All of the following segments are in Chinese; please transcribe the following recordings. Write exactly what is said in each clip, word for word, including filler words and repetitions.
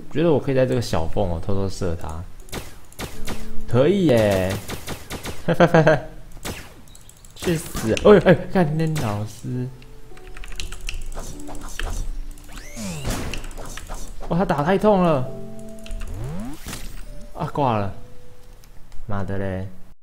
觉得我可以在这个小缝哦偷偷射他，可以耶！去死！哎呦哎，看那老师，哇，他打太痛了，啊，挂了，妈的嘞！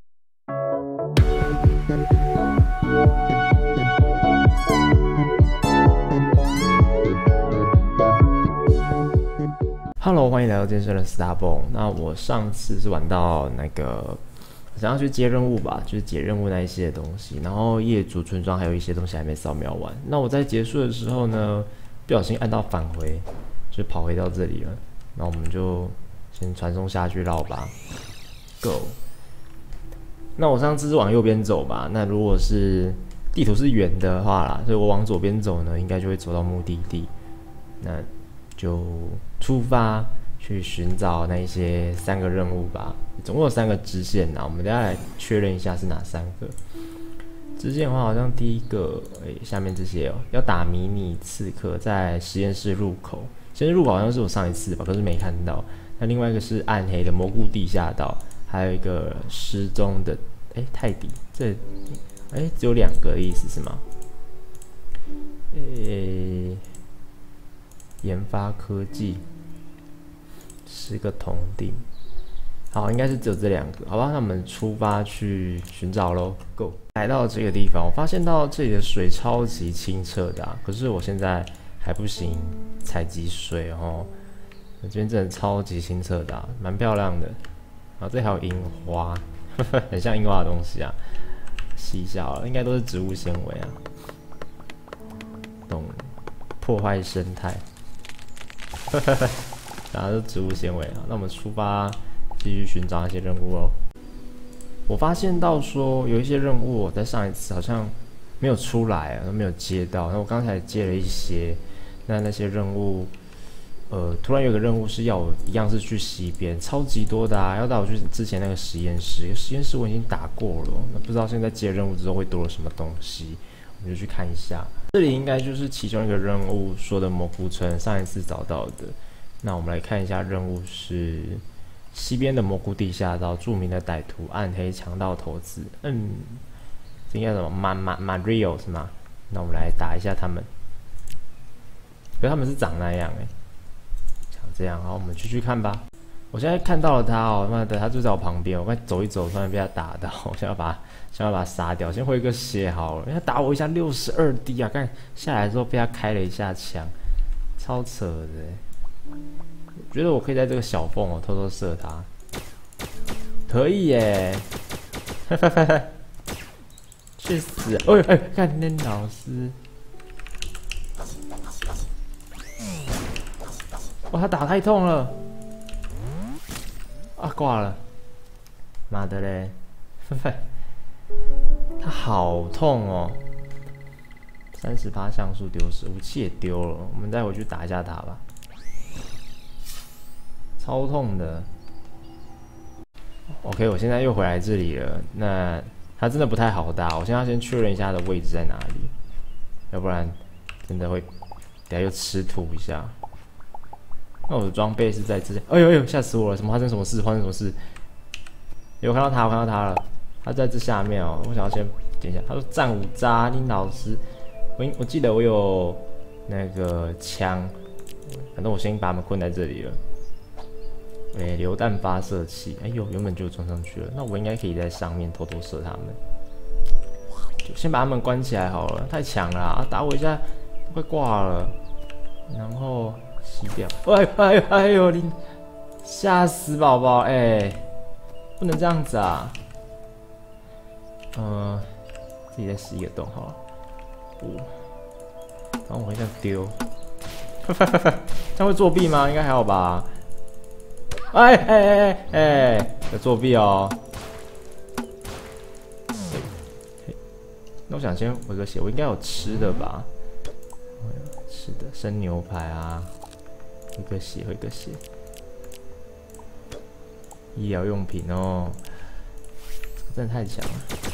Hello， 欢迎来到健身的 Starbone。那我上次是玩到那个想要去接任务吧，就是解任务那一些东西，然后业主村庄还有一些东西还没扫描完。那我在结束的时候呢，不小心按到返回，就跑回到这里了。那我们就先传送下去绕吧 ，Go。那我上次是往右边走吧，那如果是地图是圆的话啦，所以我往左边走呢，应该就会走到目的地。那 就出发去寻找那一些三个任务吧，总共有三个支线呐，我们等一下来确认一下是哪三个。支线的话，好像第一个，哎、欸，下面这些哦、喔，要打迷你刺客在实验室入口，实验室入口好像是我上一次吧，可是没看到。那另外一个是暗黑的蘑菇地下道，还有一个失踪的，哎、欸，泰迪，这，哎、欸，只有两个的意思是吗？诶、欸。 研发科技，十个铜锭，好，应该是只有这两个，好吧？那我们出发去寻找咯 Go！ 来到这个地方，我发现到这里的水超级清澈的、啊，可是我现在还不行采集水哦。这边真的超级清澈的、啊，蛮漂亮的。然后这还有樱花，很像樱花的东西啊，细小了，应该都是植物纤维啊，懂？破坏生态。 然后是植物纤维啊，那我们出发继续寻找那些任务哦。我发现到说有一些任务我在上一次好像没有出来啊，都没有接到。那我刚才接了一些，那那些任务，呃，突然有个任务是要我一样是去西边，超级多的啊，要带我去之前那个实验室。实验室我已经打过了，那不知道现在接任务之后会多了什么东西，我们就去看一下。 这里应该就是其中一个任务说的蘑菇村，上一次找到的。那我们来看一下任务是西边的蘑菇地下道，著名的歹徒暗黑强盗头子。嗯，这应该什么马马马 Rio 是吗？那我们来打一下他们。可是他们是长那样哎、欸，长这样，好，我们继续看吧。我现在看到了他哦，妈的，他就在我旁边，我快走一走，突然被他打到，我想要把他。 想要把他杀掉，先回个血好了。因为他打我一下六十二滴啊！看下来之后被他开了一下枪，超扯的。我觉得我可以在这个小缝哦偷偷射他，可以耶！去死！哎哎，看那老师，哇，他打太痛了，啊，挂了！妈的嘞！他好痛哦，三十趴像素丢失，武器也丢了，我们再回去打一下他吧。超痛的。OK， 我现在又回来这里了。那他真的不太好打，我现在要先确认一下他的位置在哪里，要不然真的会等下又吃土一下。那我的装备是在之前，哎呦哎呦，吓死我了！什么发生什么事？发生什么事？有看到他，我看到他了。 他在这下面哦，我想要先点一下。他说战五渣，林老师，我我记得我有那个枪，反正我先把他们困在这里了。哎、欸，榴弹发射器，哎呦，原本就装上去了，那我应该可以在上面偷偷射他们。就先把他们关起来好了，太强了啊！打我一下，快挂了。然后吸掉，哎哎呦哎呦，你吓死宝宝哎，不能这样子啊！ 呃，自己再吸一个洞好了。五，然后我会这样丢，这样会作弊吗？应该还好吧。哎哎哎哎哎，有作弊哦。那我想先回个血，我应该有吃的吧？吃的生牛排啊，回个血，回个血。医疗用品哦。 真的太强了！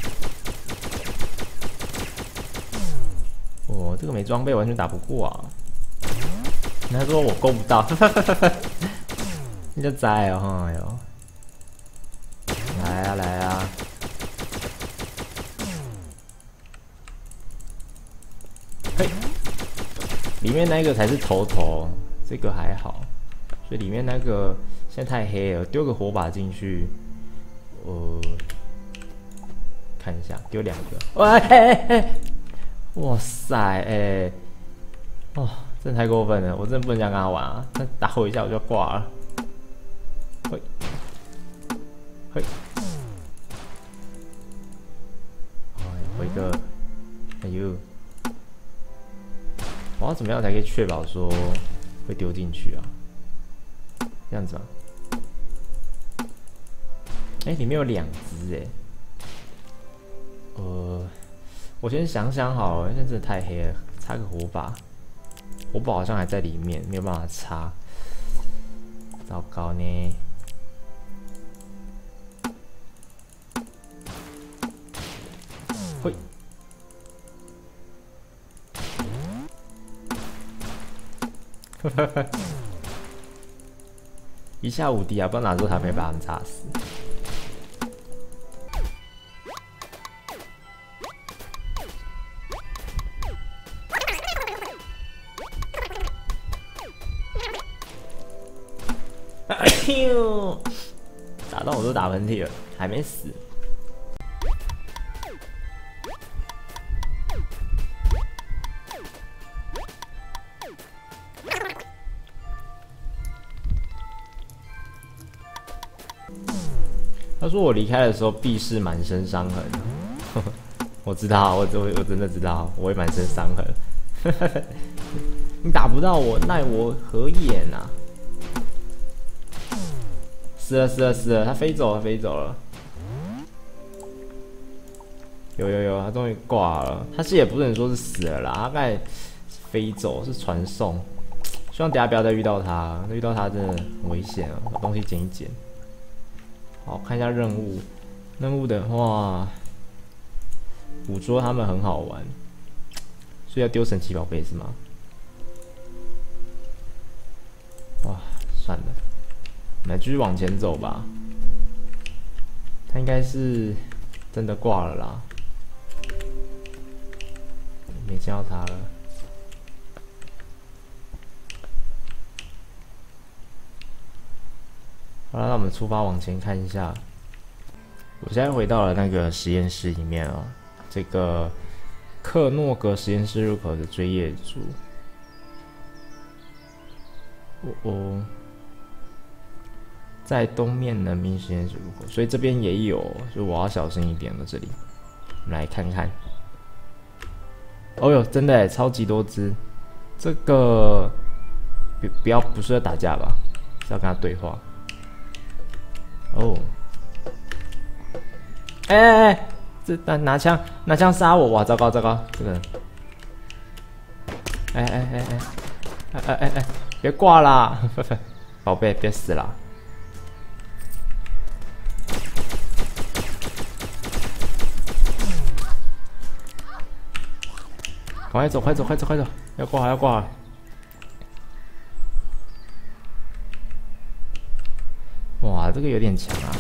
哦，这个没装备完全打不过啊！他说我够不到， 你就栽哦，哎呦！来啊来啊！嘿，里面那个才是头头，这个还好。所以里面那个现在太黑了，丢个火把进去，呃，看一下，丢两个。喂，嘿嘿嘿！哇塞，哎、欸，哦，真的太过分了，我真的不能这样跟他玩啊！他打我一下我就挂了。嘿，嘿。回个，哎呦，我要怎么样才可以确保说会丢进去啊？这样子吗？哎、欸，里面有两只哎，呃，我先想想好了，现在真的太黑了，插个火把，火把好像还在里面，没有办法插，糟糕呢。会。一下无敌啊！不知道哪时候他可以把他们炸死。哎呦！打到我都打喷嚏了，还没死。他说我离开的时候必是满身伤痕，我知道，我我我真的知道，我会满身伤痕。你打不到我，奈我何眼啊！死了死了死了，他飞走了飞走了。有有有，他终于挂了。他是也不能说是死了啦，他大概飞走是传送。希望等下不要再遇到他，遇到他真的很危险啊！把东西捡一捡。好，看一下任务。任务的话，捕捉他们很好玩，所以要丢神奇宝贝是吗？哇，算了，我们继续往前走吧。他应该是真的挂了啦，没见到他了。好了，那我们出发往前看一下。我现在回到了那个实验室里面啊，这个克诺格实验室入口的追业组。哦哦，在东面能明实验室入口，所以这边也有，所以我要小心一点了。这里，我们来看看。哦哟，真的耶，超级多只。这个不不要不是要打架吧？是要跟他对话。哦，哎哎哎，这拿拿枪拿枪杀我！哇，糟糕糟糕，这个，哎哎哎哎哎哎哎哎，别挂啦，宝贝，别死啦！快走快走快走快走，要挂要挂！哇，这个有点强啊！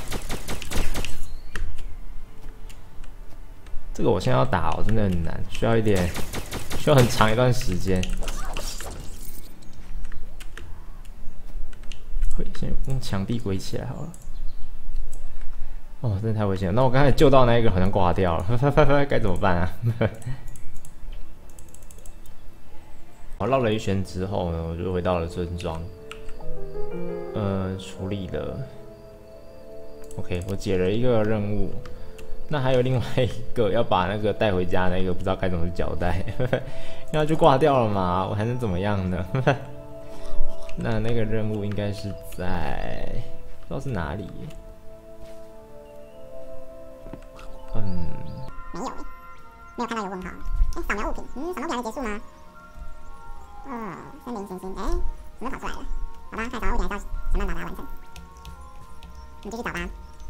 这个我现在要打哦，真的很难，需要一点，需要很长一段时间。会先用墙壁围起来好了。哦，真的太危险了！那我刚才救到那一个好像挂掉了，该怎么办啊？我绕了一圈之后呢，我就回到了村庄。呃，处理了。OK， 我解了一个任务。那还有另外一个要把那个带回家那个，不知道该怎么交代，因为就挂掉了嘛，我还能怎么样呢？那那个任务应该是在不知道是哪里。嗯， 没有诶，没有看到有问号。哎，扫描物品，嗯，扫描物品还没结束吗？哦，森林行星，哎，怎么跑出来了？好吧，看扫描物品还是要想办法把它完成。我们继续找吧。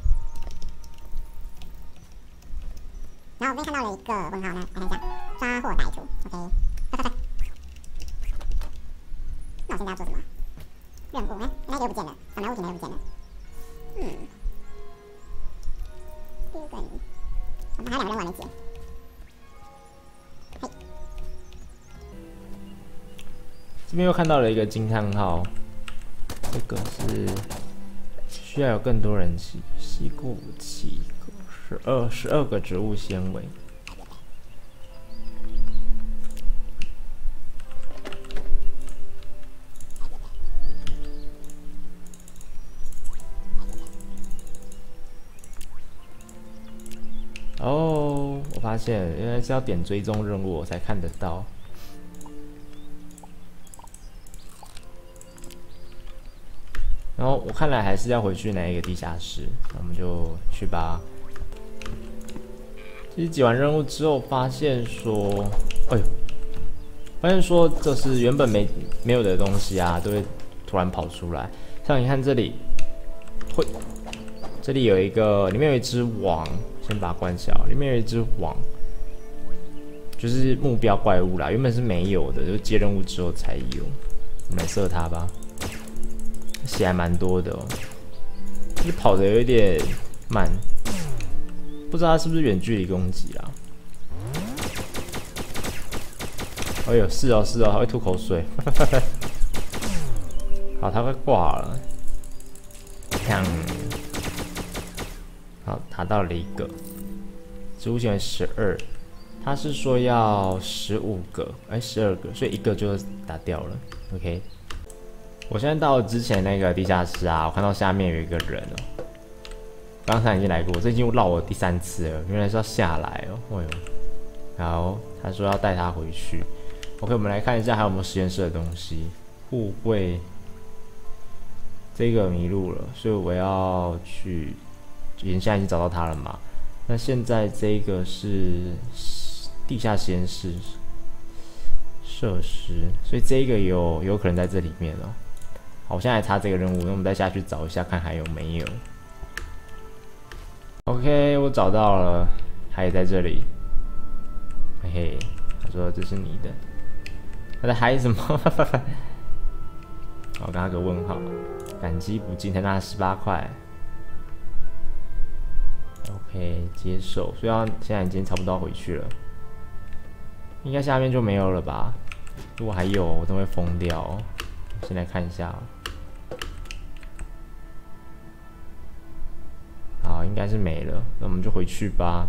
然后我这边看到了一个问号呢，来看一下，抓获歹徒 ，OK， 快快快！那我现在要做什么？ 任务呢？那个又不见了，扫描物品的又不见了。嗯。第二个，我们还有两个任务还没解。嘿。 这边又看到了一个惊叹号，这个是需要有更多人吸吸过七个十二十二个植物纤维。哦，我发现原来是要点追踪任务我才看得到。然后我看来还是要回去哪一个地下室，那我们就去吧。其实解完任务之后，发现说，哎呦，发现说这是原本没没有的东西啊，都会突然跑出来。像你看这里，会，这里有一个，里面有一只网。先把它关小，里面有一只网，就是目标怪物啦。原本是没有的，就接任务之后才有。我们来射它吧，血还蛮多的哦，就是跑得有一点慢，不知道它是不是远距离攻击啦。哎呦，是哦是哦，它会吐口水。好，它快挂了。砰！好，打到了一个植物纤维十二，他是说要十五个，哎，十二个，所以一个就打掉了。OK， 我现在到了之前那个地下室啊，我看到下面有一个人哦，刚才已经来过，这已经绕我第三次了，原来是要下来哦。哎呦，然后他说要带他回去。OK， 我们来看一下还有没有实验室的东西。护卫，这个迷路了，所以我要去。现在已经找到它了嘛？那现在这个是地下实验室设施，所以这个有有可能在这里面哦。好，我现在来查这个任务，那我们再下去找一下，看还有没有。OK， 我找到了，它也在这里。嘿嘿，他说这是你的，他在嗨什么？我刚刚个问号，感激不尽，才拿了十八块。OK， 接受，所以要现在已经差不多要回去了，应该下面就没有了吧？如果还有，我都会疯掉哦。先来看一下，好，应该是没了，那我们就回去吧。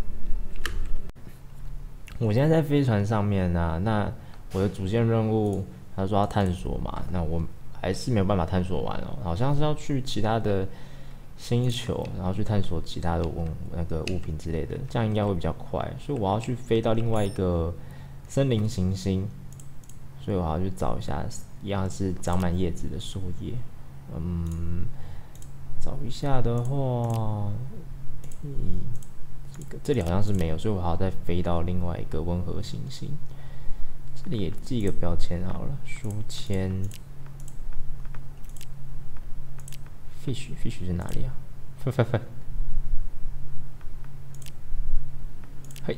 我现在在飞船上面啊，那我的主线任务，他说要探索嘛，那我还是没有办法探索完哦，好像是要去其他的星球，然后去探索其他的物那个物品之类的，这样应该会比较快。所以我要去飞到另外一个森林行星，所以我要去找一下，一样是长满叶子的树叶。嗯，找一下的话，嗯，这个这里好像是没有，所以我还要再飞到另外一个温和行星。这里也记一个标签好了，书签。fish fish 是哪里啊？嘿，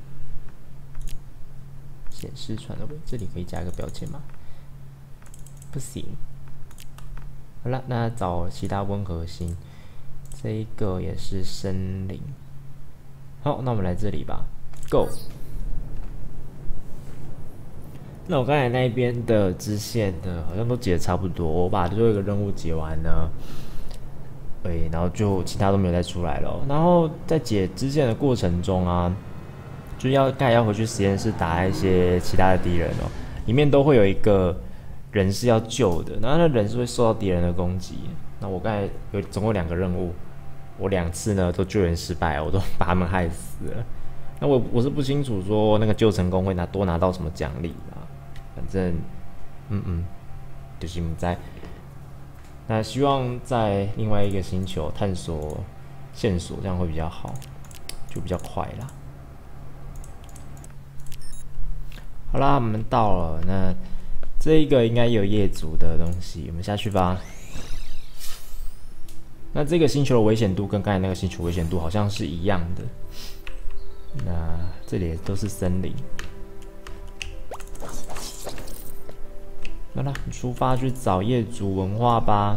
显示传的位，这里可以加一个标签吗？不行。好了，那找其他温和星，这一个也是森林。好，那我们来这里吧 ，Go。那我刚才那边的支线的，好像都解得差不多。我把最后一个任务解完呢。对，然后就其他都没有再出来了。然后在解支线的过程中啊，就要刚才要回去实验室打一些其他的敌人哦，里面都会有一个人是要救的，然后那人是会受到敌人的攻击。那我刚才有总共两个任务，我两次呢都救援失败，我都把他们害死了。那我我是不清楚说那个救成功会拿多拿到什么奖励啊，反正嗯嗯，就是不知道。那希望在另外一个星球探索线索，这样会比较好，就比较快啦。好啦，我们到了，那这一个应该有业主的东西，我们下去吧。那这个星球的危险度跟刚才那个星球危险度好像是一样的。那这里都是森林。 那啦，出发去找业主文化吧。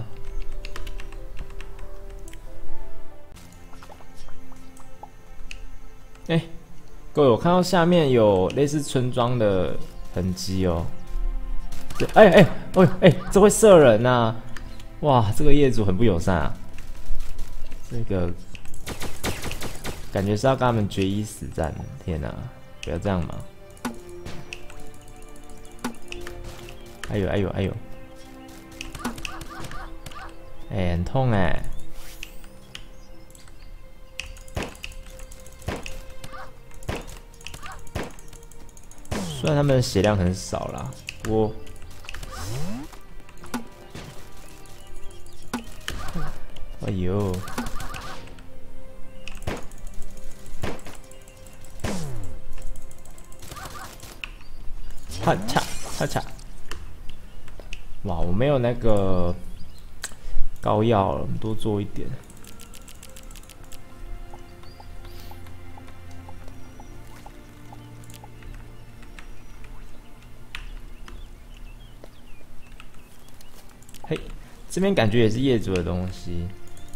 哎、欸，各位，我看到下面有类似村庄的痕迹哦。哎哎哎哎，这会射人呐、啊！哇，这个业主很不友善啊。这个感觉是要跟他们决一死战的。天哪、啊，不要这样嘛！哎呦哎呦哎呦！哎、欸，很痛哎、欸！虽然他们的血量很少啦，不过，哎呦！哈嚓哈嚓！哇，我没有那个膏药了，我们多做一点。嘿，这边感觉也是业主的东西，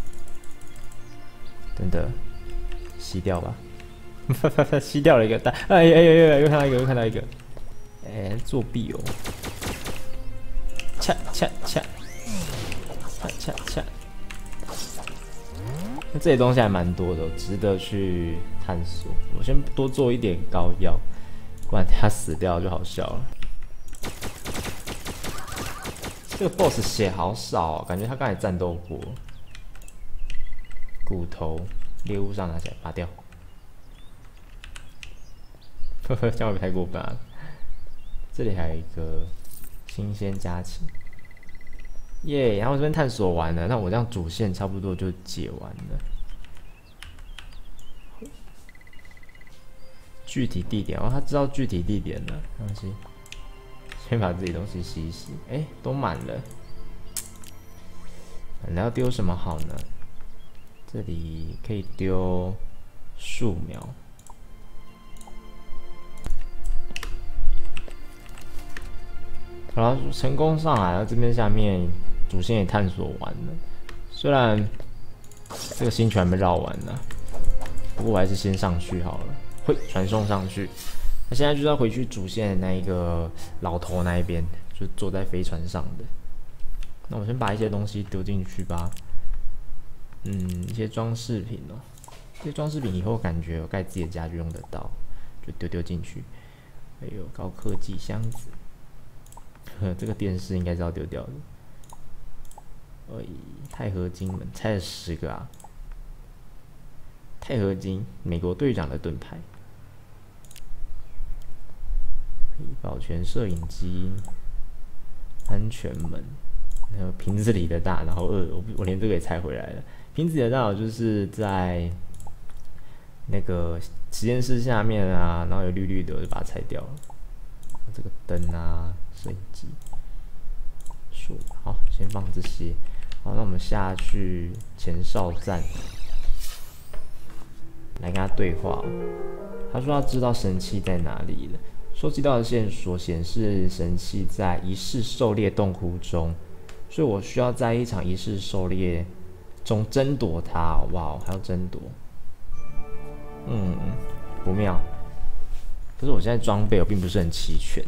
真的吸掉吧。吸掉了一个蛋，哎哎哎，又看到一个，又看到一个，哎、欸，作弊哦！恰恰恰，恰恰恰，那这些东西还蛮多的，值得去探索。我先多做一点膏药，不然他死掉就好笑了。这个 boss 血好少、哦，感觉他刚才战斗过。骨头，猎物上拿起来拔掉。呵呵，这样会不会太过分啊？这里还有一个新鲜家禽，耶！ 然后这边探索完了，那我这样主线差不多就解完了。具体地点哦，他知道具体地点了，没关系。先把自己东西洗一洗，哎、欸，都满了。那要丢什么好呢？这里可以丢树苗。好了，成功上来了，这边下面主线也探索完了。虽然这个星球还没绕完呢，不过我还是先上去好了，会传送上去。那现在就要回去主线的那一个老头那一边，就坐在飞船上的。那我先把一些东西丢进去吧。嗯，一些装饰品哦，这些装饰品以后感觉我盖自己的家就用得到，就丢丢进去。还有高科技箱子。这个电视应该是要丢掉的。哎，钛合金门拆了十个啊！钛合金，美国队长的盾牌。保全摄影机，安全门，还有瓶子里的大脑二，我我连这个也拆回来了。瓶子里的大脑就是在那个实验室下面啊，然后有绿绿的，我就把它拆掉了。这个灯啊。摄影机，树好，先放这些。好，那我们下去前哨站来跟他对话、哦。他说他知道神器在哪里了。收集到的线索显示，神器在仪式狩猎洞窟中，所以我需要在一场仪式狩猎中争夺它。哇，还要争夺，嗯，不妙。可是我现在装备我并不是很齐全。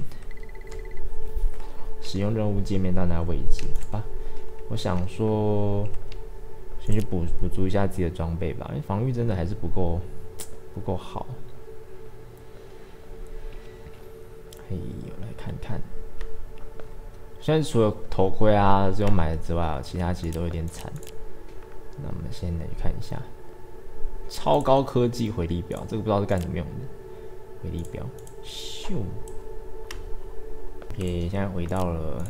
使用任务界面到那个位置吧。我想说，先去补补足一下自己的装备吧，因为防御真的还是不够不够好。嘿，我来看看。现在除了头盔啊这种买的之外，其他其实都有点惨。那我们先来看一下超高科技回力镖，这个不知道是干什么用的。回力镖，咻。也现在回到了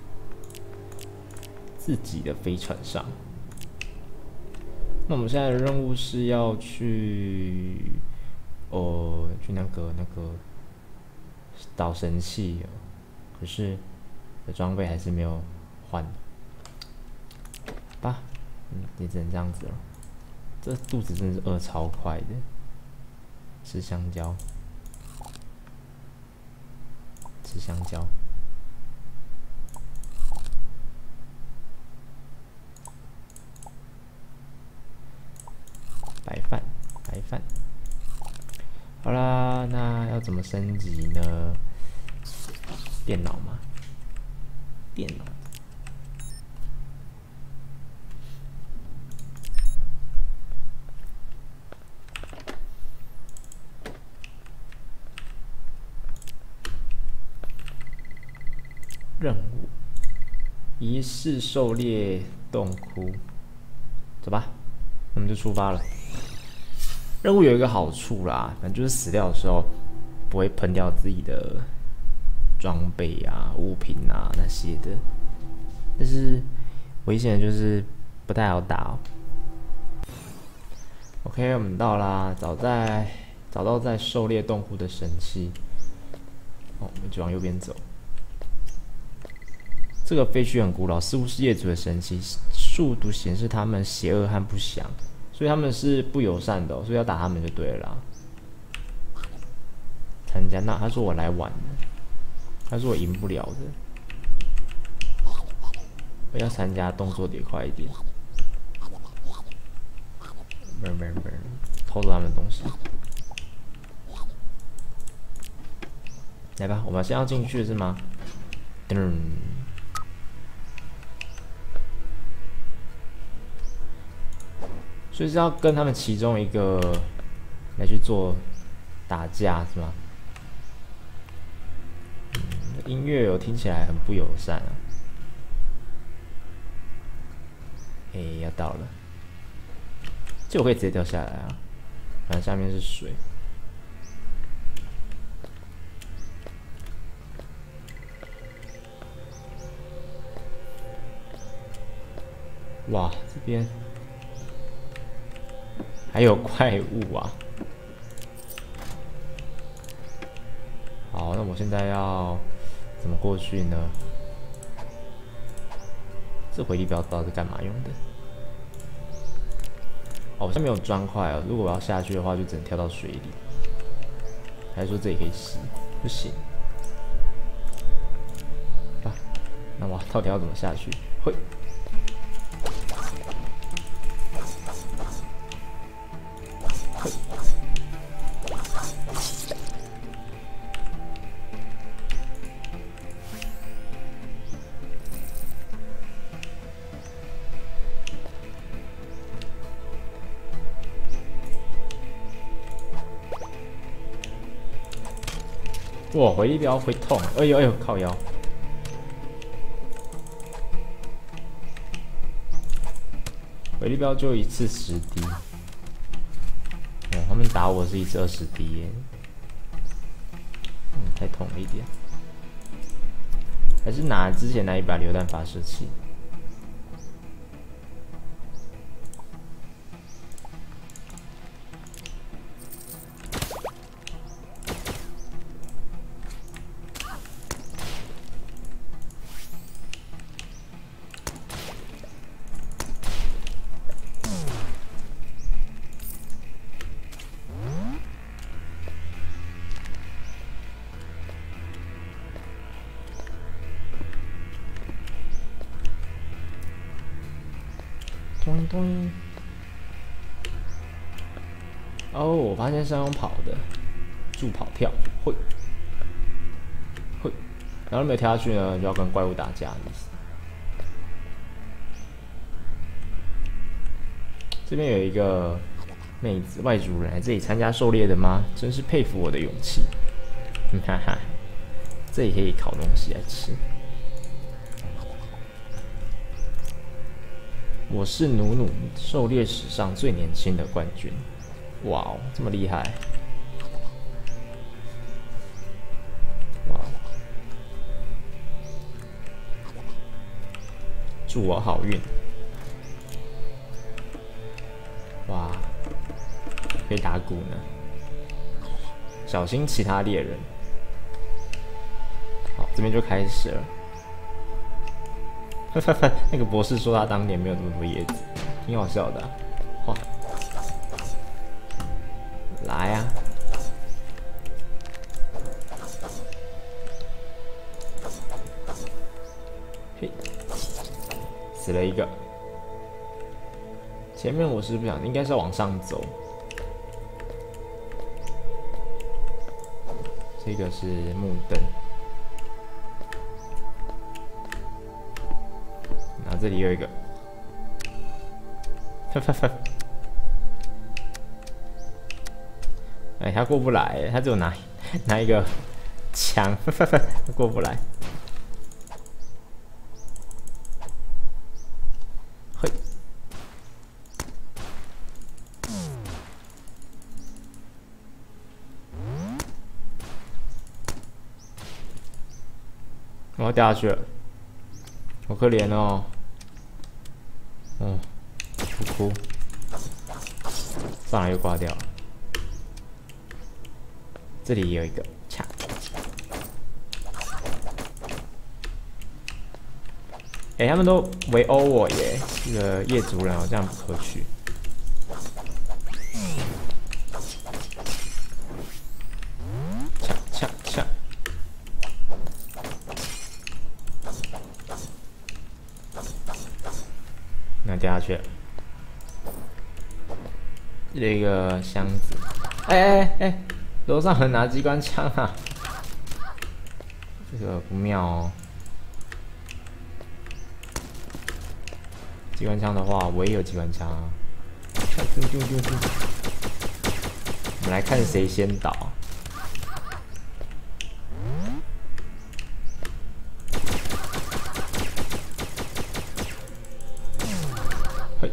自己的飞船上。那我们现在的任务是要去，哦，去那个那个导神器、哦，可是的装备还是没有换。吧，嗯，也只能这样子了。这肚子真的是饿超快的，吃香蕉。吃香蕉， 白饭，白饭。好啦，那要怎么升级呢？电脑嘛，电脑。任务：仪式狩猎洞窟。走吧，那我们就出发了。任务有一个好处啦，反正就是死掉的时候不会喷掉自己的装备啊、物品啊那些的。但是危险的就是不太好打哦。OK， 我们到啦，找在找到在狩猎洞窟的神器。哦，我们就往右边走。这个废墟很古老，似乎是业主的神器，数图显示他们邪恶和不祥，所以他们是不友善的、哦，所以要打他们就对了啦。参加那他说我来晚了，他说我赢不了的，我要参加动作得快一点。没没没，偷走他们的东西。来吧，我们现在要进去是吗？噔。所以是要跟他们其中一个来去做打架是吗？嗯，音乐有听起来很不友善啊。哎、欸，要到了，这我可以直接掉下来啊，反正下面是水。哇，这边。还有怪物啊！好，那我现在要怎么过去呢？这回力镖不知道是干嘛用的。哦，好像没有砖块哦。如果我要下去的话，就只能跳到水里。还是说这里可以洗？不行。啊，那我到底要怎么下去？会。哇，回力镖会痛！哎呦哎呦，靠腰！回力镖就一次十滴，哦，他们打我是一次二十滴耶，嗯，太痛了一点。还是拿之前那一把榴弹发射器。咚咚！哦，我发现是要用跑的，助跑跳，会会，然后没有跳下去呢，就要跟怪物打架的意思。这边有一个妹子，外族人来这里参加狩猎的吗？真是佩服我的勇气。哈哈，这里可以烤东西来吃。我是努努，狩猎史上最年轻的冠军。哇哦，这么厉害！哇，祝我好运！哇，可以打鼓呢。小心其他猎人。好，这边就开始了。那个博士说他当年没有这么多叶子，挺好笑的、啊。哇，来呀、啊！嘿，死了一个。 前面我是不想，应该是要往上走。这个是木灯，然后这里有一个，哈哈哈。哎，他过不来，他只有拿拿一个枪，他过不来。嘿，我要掉下去了，好可怜哦。嗯，哭哭，上来又挂掉了。这里也有一个，恰。哎、欸，他们都围殴我耶！这个业主人哦，这样不可取。恰恰恰。那掉下去了。这里有一个箱子。哎哎哎！楼上人拿机关枪啊，这个不妙哦。机关枪的话，我也有机关枪啊。丢丢丢丢！我们来看谁先倒。嘿。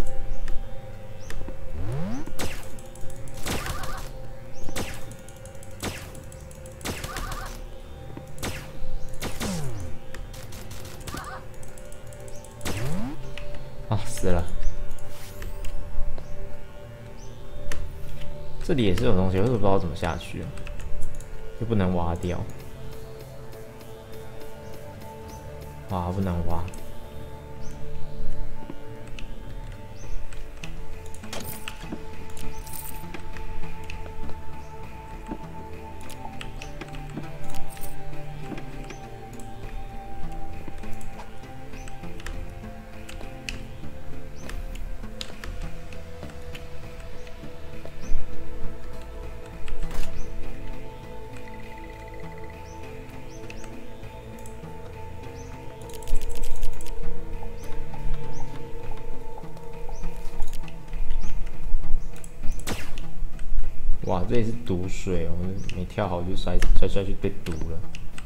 啊，死了！这里也是有东西，我也不知道怎么下去啊，又不能挖掉。哇，不能挖。哇，这里是毒水哦！我没跳好就摔摔摔去被毒了。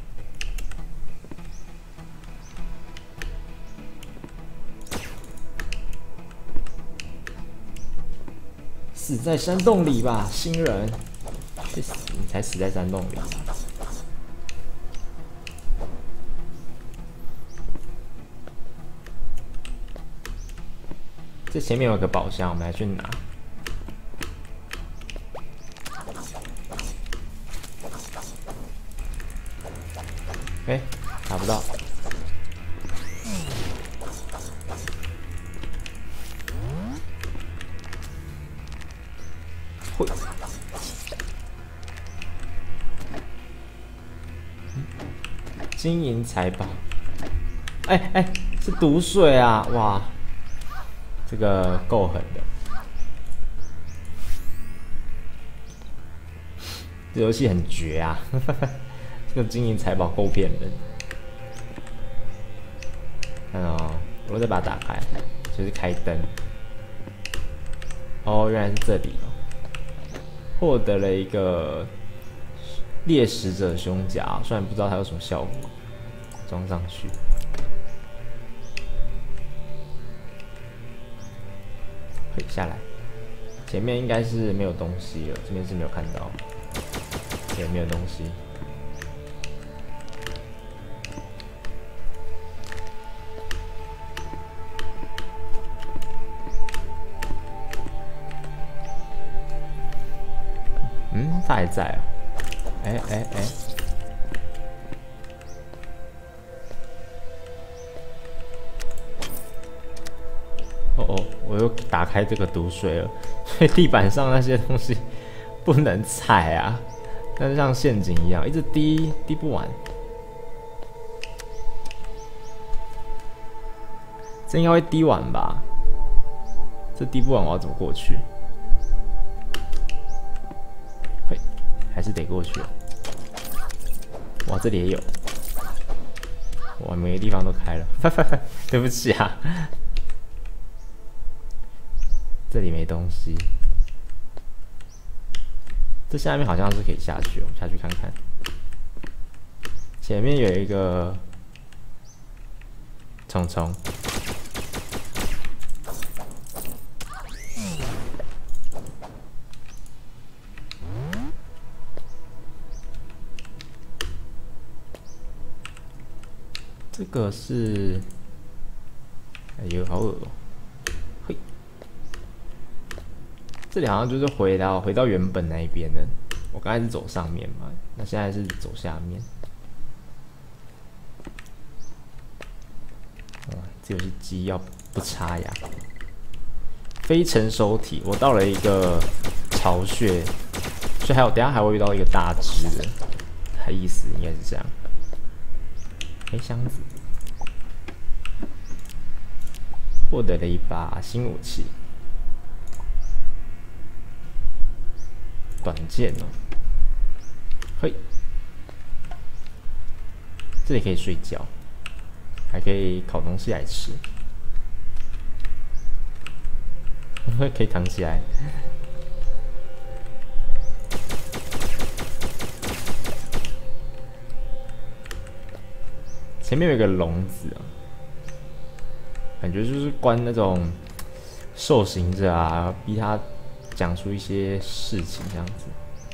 死在山洞里吧，新人！去死！你才死在山洞里。这前面有个宝箱，我们来去拿。哎、欸，打不到。会。金银财宝。哎、欸、哎、欸，是毒水啊！哇，这个够狠的。这游戏很绝啊！这个金银财宝够骗人。看哦，我再把它打开，就是开灯。哦，原来是这里哦。获得了一个猎食者胸甲，虽然不知道它有什么效果，装上去。可以下来。前面应该是没有东西了，这边是没有看到，对，没有东西。嗯，他还在啊！哎哎哎！哦哦，我又打开这个毒水了，所以地板上那些东西不能踩啊，但是像陷阱一样，一直滴滴不完。这应该会滴完吧？ 这第一步完我要怎么过去？嘿，还是得过去。哇，这里也有。哇，每个地方都开了。对不起啊，这里没东西。这下面好像是可以下去，我们下去看看。前面有一个虫虫。这个是，哎呦，好恶哦、喔！嘿，这里好像就是回到回到原本那一边了。我刚才是走上面嘛，那现在是走下面。哇，这游戏机要不插牙。非成熟体，我到了一个巢穴，所以还有等一下还会遇到一个大只的，它意思应该是这样。黑箱子，获得了一把新武器，短剑哦。嘿，这里可以睡觉，还可以烤东西来吃，可以躺起来。前面有一个笼子啊，感觉就是关那种受刑者啊，逼他讲出一些事情这样子。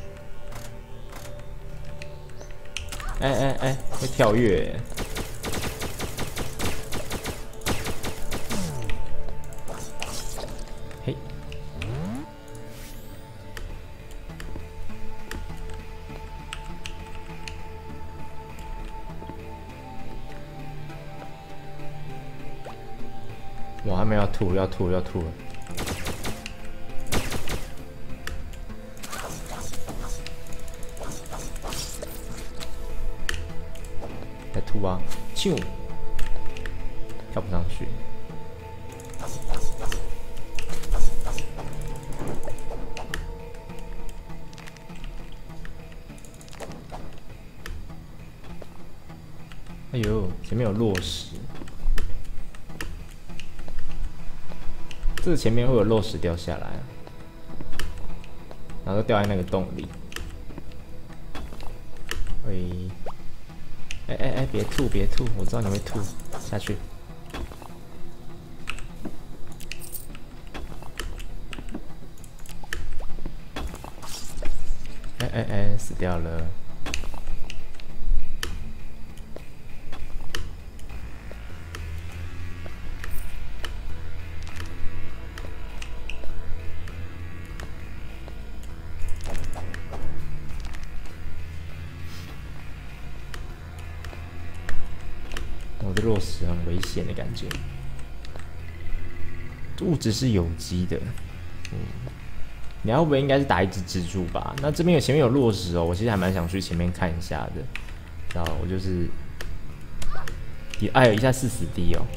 哎哎哎，会跳跃欸！嘿，我还没有吐，要吐要吐了。在吐啊！咻，跳不上去。哎呦，前面有落石。这个前面会有落石掉下来，然后掉在那个洞里。喂，哎哎哎，别吐别吐，我知道你会吐，下去。哎哎哎，死掉了。我的落石很危险的感觉，物质是有机的，嗯，你要不应该是打一只蜘蛛吧？那这边有前面有落石哦，我其实还蛮想去前面看一下的，然后我就是，哎呦一下四十滴哦，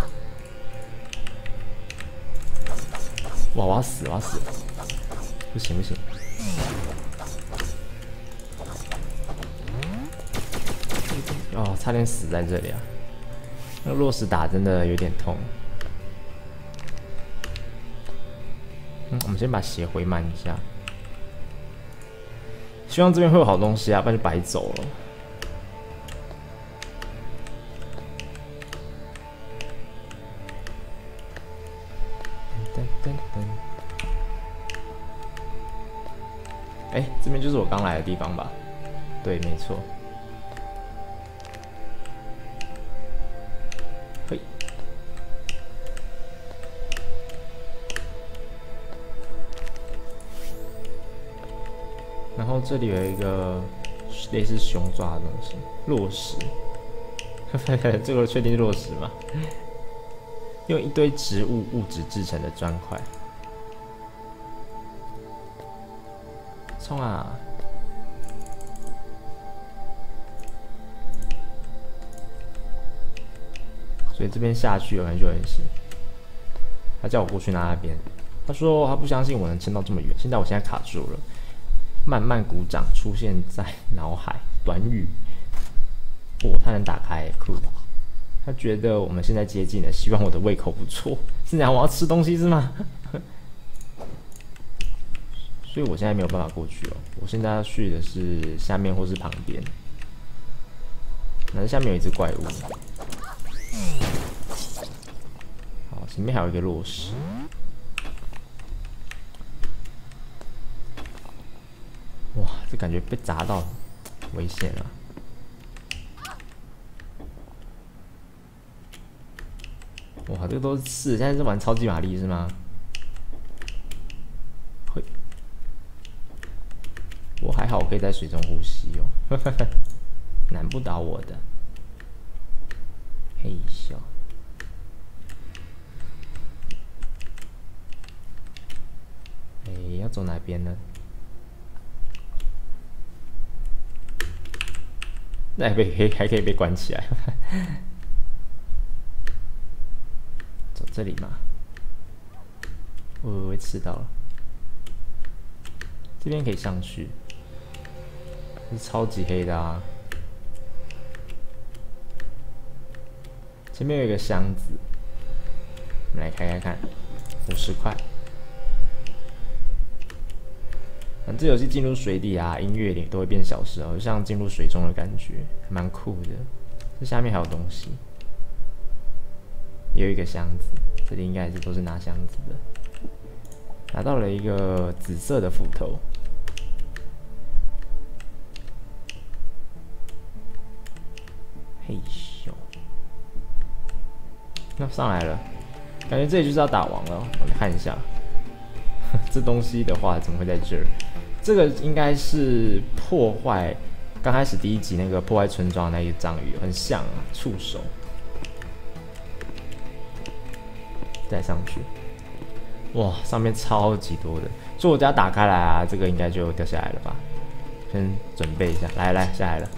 哇我要死我要死，不行不行。哦，差点死在这里啊！那个落石打真的有点痛。嗯，我们先把血回满一下。希望这边会有好东西啊，不然就白走了。噔噔噔。哎，这边就是我刚来的地方吧？对，没错。嘿。然后这里有一个类似熊爪的东西，落石。这个确定是落石吗？用一堆植物物质制成的砖块。冲啊！所以这边下去有感觉就很行。 他叫我过去拿那边。他说他不相信我能撑到这么远。现在我现在卡住了。慢慢鼓掌出现在脑海。短语。哦，他能打开，酷。他觉得我们现在接近了，希望我的胃口不错。是讲我要吃东西是吗？所以我现在没有办法过去哦。我现在要去的是下面或是旁边。那下面有一只怪物。好，前面还有一个落石。哇，这感觉被砸到，危险啊！哇，这个都是刺，现在是玩超级玛丽是吗？会，我还好，我可以在水中呼吸哦，难不倒我的。嘿咻，哎，要走哪边呢？那还被还可以被关起来。走这里嘛，我会吃到了。这边可以上去，是超级黑的啊！前面有一个箱子，我们来开开看，五十块。嗯，这游戏进入水底啊，音乐里都会变小声哦，就像进入水中的感觉，蛮酷的。这下面还有东西。也有一个箱子，这里应该是都是拿箱子的。拿到了一个紫色的斧头，嘿咻，那上来了，感觉这里就是要打王了。我们看一下，这东西的话怎么会在这儿？这个应该是破坏刚开始第一集那个破坏村庄的那一个章鱼，很像啊，触手。再上去，哇，上面超级多的，所以我只要打开来啊，这个应该就掉下来了吧？先准备一下，来来，下来了，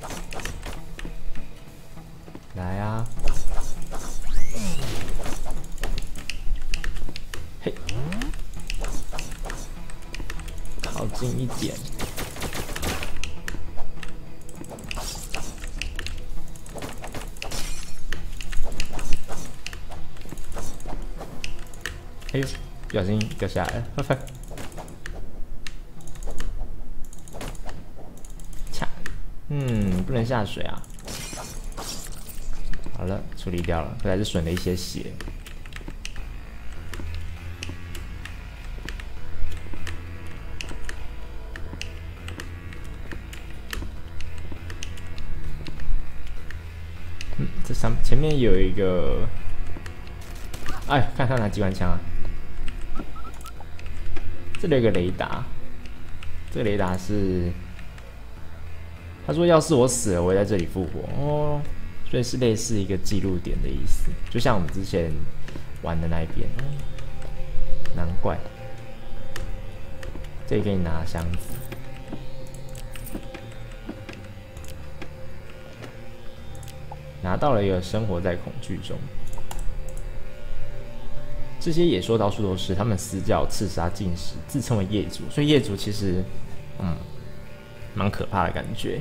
来啊，嘿，靠近一点。哎呦，不小心掉下来了，呵呵。恰，嗯，不能下水啊。好了，处理掉了，还是损了一些血。嗯，这上前面有一个，哎，看他拿机关枪啊。这里有个雷达，这个雷达是他说，要是我死了，我会在这里复活哦，所以是类似一个记录点的意思，就像我们之前玩的那一边，难怪。这里给你拿箱子，拿到了一个生活在恐惧中。这些野兽到处都是，他们私教、刺杀、进食，自称为业主。所以业主其实，嗯，蛮可怕的感觉。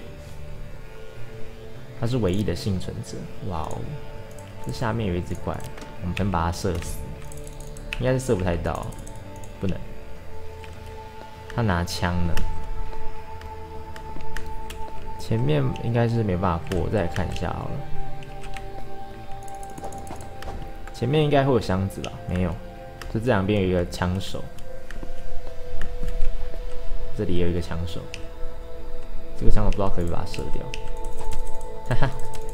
他是唯一的幸存者。哇哦！这下面有一只怪，我们先把它射死。应该是射不太到，不能。他拿枪呢。前面应该是没办法过，我再来看一下好了。前面应该会有箱子吧？没有，就这两边有一个枪手，这里也有一个枪手。这个枪手不知道可不可以把它射掉，哈哈。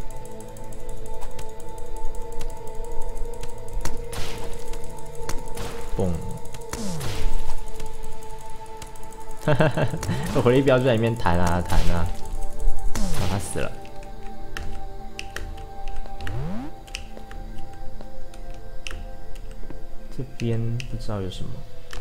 嘣！哈哈哈！我回力镖就在里面弹啊弹啊，然后他死了。这边不知道有什么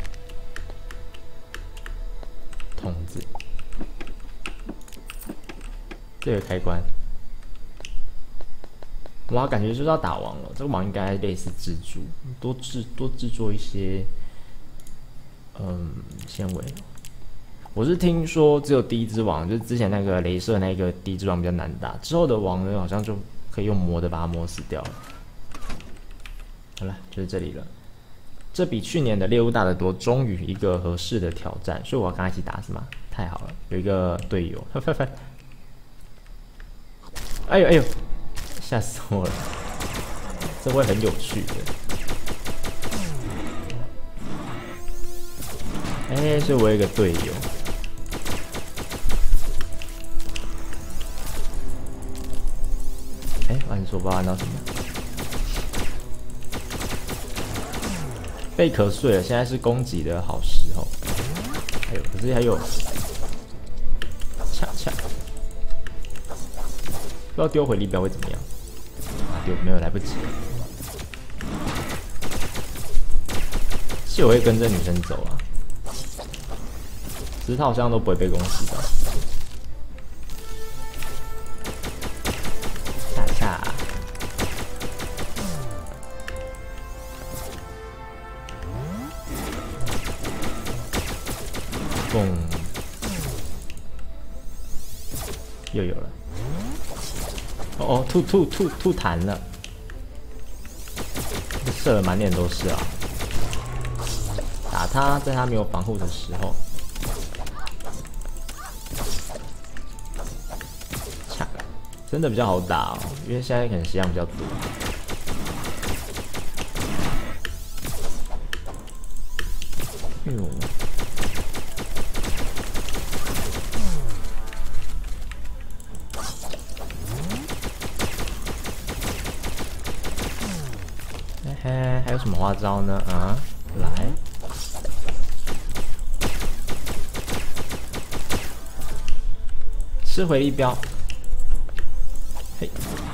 筒子，这个开关， 哇，感觉就是要打王了。这个王应该类似蜘蛛，多制多制作一些，嗯，纤维。我是听说只有第一只王，就是之前那个雷射那个第一只王比较难打，之后的王呢好像就可以用磨的把它磨死掉了。好了，就是这里了。这比去年的猎物大得多，终于一个合适的挑战，所以我要跟他一起打是吗？太好了，有一个队友，哎呦哎呦，吓死我了！这会很有趣的。哎、欸，所以我有一个队友。哎、欸，按说不知道按到什么。贝壳碎了，现在是攻击的好时候。还有，可是还有，恰恰，不知道丢回力标会怎么样？啊，丢没有来不及了。其实我会跟着女生走啊，只是她好像都不会被攻击到。恰恰。蹦，又有了。哦哦，吐吐吐吐痰了，射了满脸都是啊！打他，在他没有防护的时候，恰，真的比较好打哦，因为现在可能血量比较多。嗯。嘿，还有什么花招呢？啊，来，吃回力镖，嘿，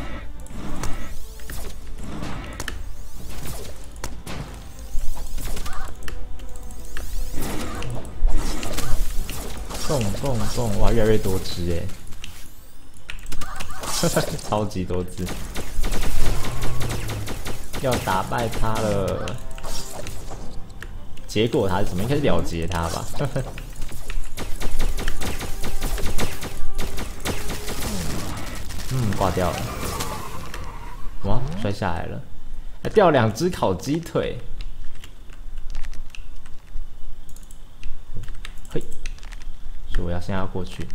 蹦蹦蹦，哇，越来越多只哎，超级多只。要打败他了，结果他是什么？应该是了结他吧。嗯，挂掉了。哇，摔下来了，还掉两只烤鸡腿。嘿，所以我要现在要过去。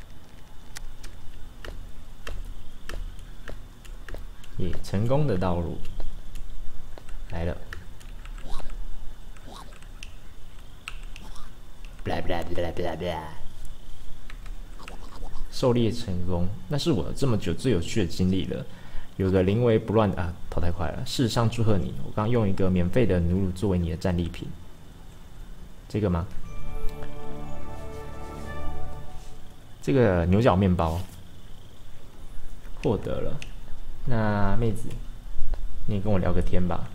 也成功的道路。来了，狩猎成功，那是我这么久最有趣的经历了。有个临危不乱的啊，跑太快了。事实上，祝贺你，我刚用一个免费的奴鲁作为你的战利品。这个吗？这个牛角面包获得了。那妹子，你也跟我聊个天吧。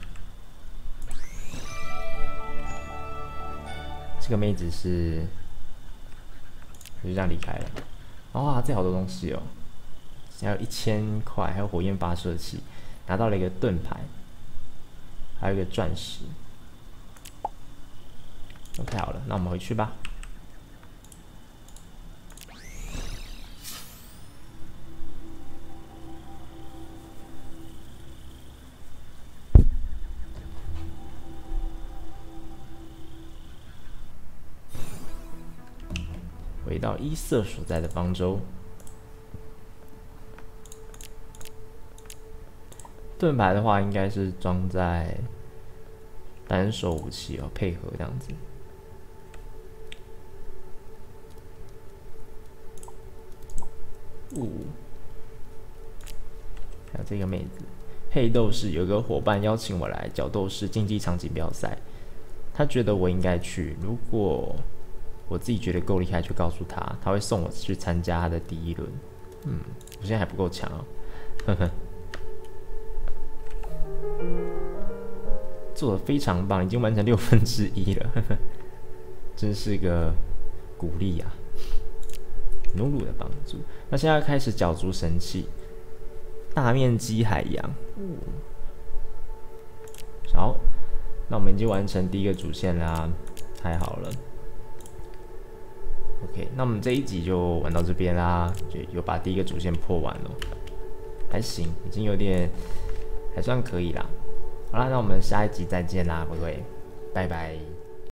这个妹子是，我就这样离开了。哇，这好多东西哦，还有一千块，还有火焰发射器，拿到了一个盾牌，还有一个钻石。OK， 好了，那我们回去吧。回到伊瑟所在的方舟，盾牌的话应该是装在单手武器哦，配合这样子。五，还有这个妹子，黑斗士有个伙伴邀请我来角斗士竞技场锦标赛，他觉得我应该去，如果我自己觉得够厉害，就告诉他，他会送我去参加他的第一轮。嗯，我现在还不够强哦，呵呵。做得非常棒，已经完成六分之一了，呵呵，真是个鼓励啊！努鲁的帮助。那现在开始角逐神器， 大面积海洋。嗯，好，那我们已经完成第一个主线啦，太好了。OK， 那我们这一集就玩到这边啦，就有把第一个主线破完了，还行，已经有点还算可以啦。好啦，那我们下一集再见啦，各位，拜拜。